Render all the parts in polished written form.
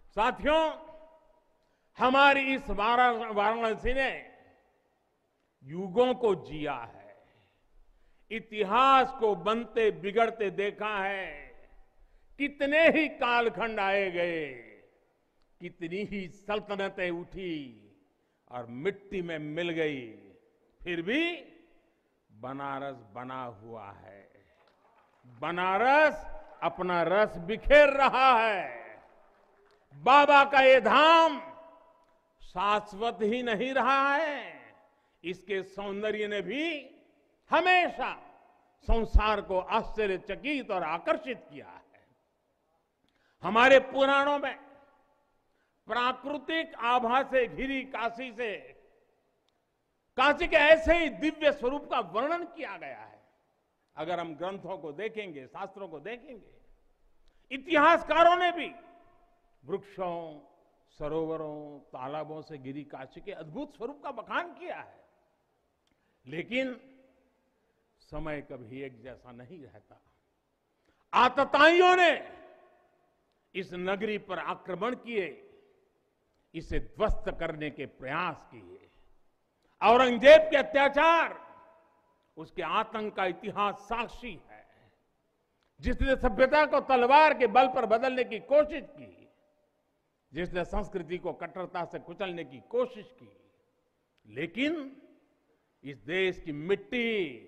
साथियों, हमारी इस वाराणसी ने युगों को जिया है, इतिहास को बनते बिगड़ते देखा है। कितने ही कालखंड आए गए, कितनी ही सल्तनतें उठी और मिट्टी में मिल गई, फिर भी बनारस बना हुआ है। बनारस अपना रस बिखेर रहा है। बाबा का ये धाम शाश्वत ही नहीं रहा है, इसके सौंदर्य ने भी हमेशा संसार को आश्चर्यचकित और आकर्षित किया है। हमारे पुराणों में प्राकृतिक आभा से घिरी काशी के ऐसे ही दिव्य स्वरूप का वर्णन किया गया है। अगर हम ग्रंथों को देखेंगे, शास्त्रों को देखेंगे, इतिहासकारों ने भी वृक्षों, सरोवरों, तालाबों से घिरी काशी के अद्भुत स्वरूप का बखान किया है। लेकिन समय कभी एक जैसा नहीं रहता। आतताइयों ने इस नगरी पर आक्रमण किए, इसे ध्वस्त करने के प्रयास किए। औरंगजेब के अत्याचार, उसके आतंक का इतिहास साक्षी है। जिसने सभ्यता को तलवार के बल पर बदलने की कोशिश की, जिसने संस्कृति को कट्टरता से कुचलने की कोशिश की, लेकिन इस देश की मिट्टी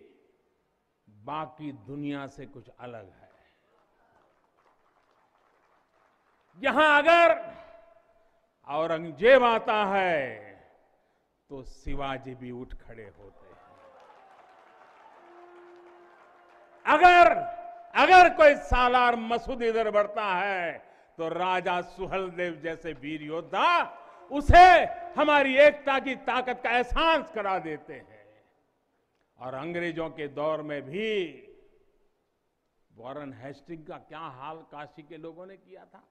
बाकी दुनिया से कुछ अलग है। यहां अगर औरंगजेब आता है तो शिवाजी भी उठ खड़े होते हैं। अगर कोई सालार मसूद इधर बढ़ता है तो राजा सुहेलदेव जैसे वीर योद्धा उसे हमारी एकता की ताकत का एहसास करा देते हैं। और अंग्रेजों के दौर में भी वॉरेन हेस्टिंग का क्या हाल काशी के लोगों ने किया था।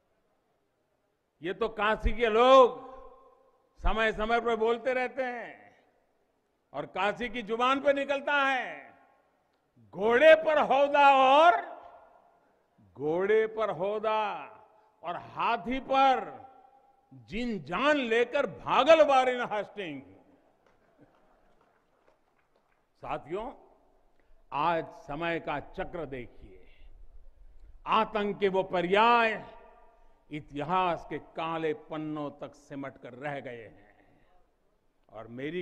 ये तो काशी के लोग समय समय पर बोलते रहते हैं और काशी की जुबान पे निकलता है, घोड़े पर हौदा और हाथी पर जिन जान लेकर भागल वॉरेन हेस्टिंग। साथियों, आज समय का चक्र देखिए। आतंक के वो पर्याय इतिहास के काले पन्नों तक सिमट कर रह गए हैं और मेरी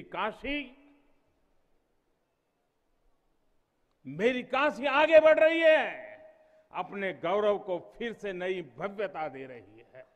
काशी आगे बढ़ रही है, अपने गौरव को फिर से नई भव्यता दे रही है।